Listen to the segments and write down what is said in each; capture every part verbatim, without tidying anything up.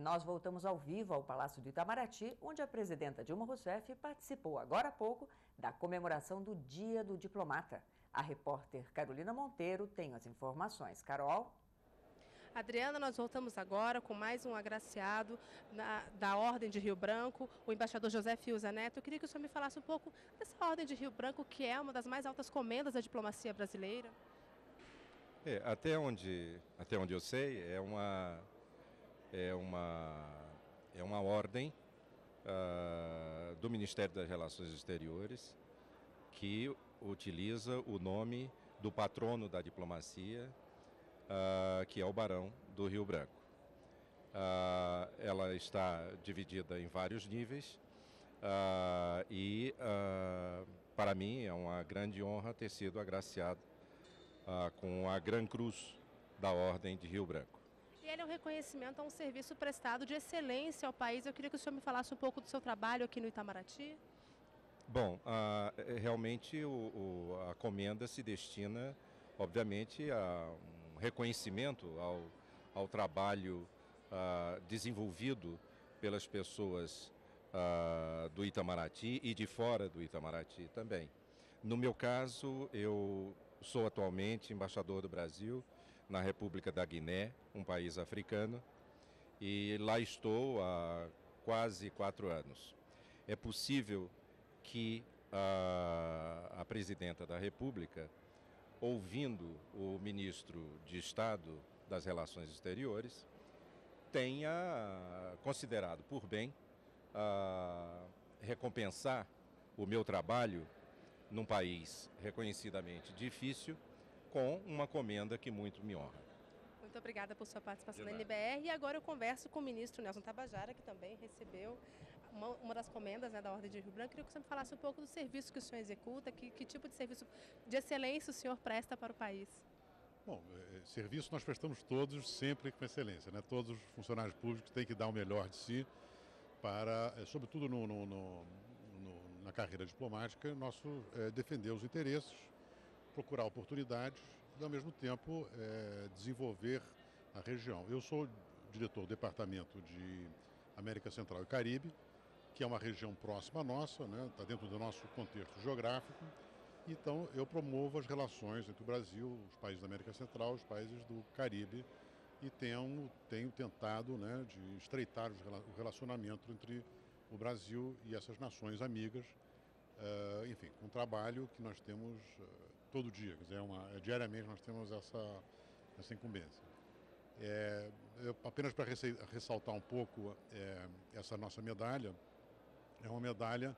nós voltamos ao vivo ao Palácio do Itamaraty, onde a presidenta Dilma Rousseff participou agora há pouco da comemoração do Dia do Diplomata. A repórter Carolina Monteiro tem as informações. Carol? Adriana, nós voltamos agora com mais um agraciado na, da Ordem de Rio Branco, o embaixador José Fiuza Neto. Eu queria que o senhor me falasse um pouco dessa Ordem de Rio Branco, que é uma das mais altas comendas da diplomacia brasileira. É, até onde, até onde eu sei, é uma, é uma, é uma ordem uh, do Ministério das Relações Exteriores que utiliza o nome do patrono da diplomacia, uh, que é o Barão do Rio Branco. Uh, ela está dividida em vários níveis uh, e, uh, para mim, é uma grande honra ter sido agraciado Uh, com a Gran Cruz da Ordem de Rio Branco. E ele é um reconhecimento a um serviço prestado de excelência ao país. Eu queria que o senhor me falasse um pouco do seu trabalho aqui no Itamaraty. Bom, uh, realmente o, o, a comenda se destina, obviamente, a um reconhecimento ao, ao trabalho uh, desenvolvido pelas pessoas uh, do Itamaraty e de fora do Itamaraty também. No meu caso, eu sou atualmente embaixador do Brasil na República da Guiné, um país africano, e lá estou há quase quatro anos. É possível que a, a presidenta da República, ouvindo o ministro de Estado das Relações Exteriores, tenha considerado por bem a, recompensar o meu trabalho num país reconhecidamente difícil, com uma comenda que muito me honra. Muito obrigada por sua participação na N B R. E agora eu converso com o ministro Nelson Tabajara, que também recebeu uma, uma das comendas, né, da Ordem de Rio Branco. Queria que você me falasse um pouco do serviço que o senhor executa, que, que tipo de serviço de excelência o senhor presta para o país. Bom, é, serviço nós prestamos todos sempre com excelência, né? Todos os funcionários públicos têm que dar o melhor de si para, é, sobretudo no, no, no No, na carreira diplomática, nosso é, defender os interesses, procurar oportunidades e, ao mesmo tempo, é, desenvolver a região. Eu sou diretor do Departamento de América Central e Caribe, que é uma região próxima à nossa, né, está dentro do nosso contexto geográfico. Então, eu promovo as relações entre o Brasil, os países da América Central, os países do Caribe, e tenho, tenho tentado, né, de estreitar o relacionamento entre o Brasil e essas nações amigas, uh, enfim, um trabalho que nós temos uh, todo dia, quer dizer, uma, diariamente nós temos essa, essa incumbência. É, eu, apenas para ressaltar um pouco é, essa nossa medalha, é uma medalha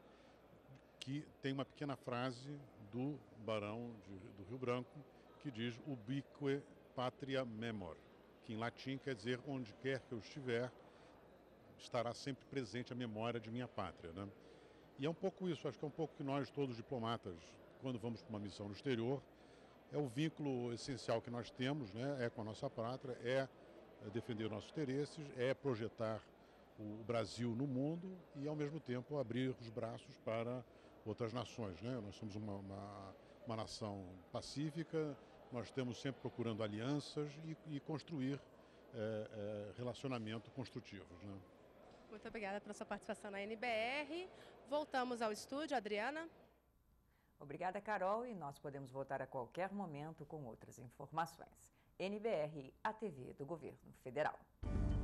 que tem uma pequena frase do Barão de, do Rio Branco, que diz ubique patria memor, que em latim quer dizer onde quer que eu estiver, estará sempre presente a memória de minha pátria, né? E é um pouco isso, acho que é um pouco que nós, todos diplomatas, quando vamos para uma missão no exterior, é o vínculo essencial que nós temos, né? É com a nossa pátria, é defender nossos interesses, é projetar o Brasil no mundo e, ao mesmo tempo, abrir os braços para outras nações, né? Nós somos uma, uma, uma nação pacífica, nós estamos sempre procurando alianças e, e construir é, é, relacionamentos construtivos, né? Muito obrigada pela sua participação na N B R. Voltamos ao estúdio, Adriana. Obrigada, Carol, e nós podemos voltar a qualquer momento com outras informações. N B R, a T V do Governo Federal.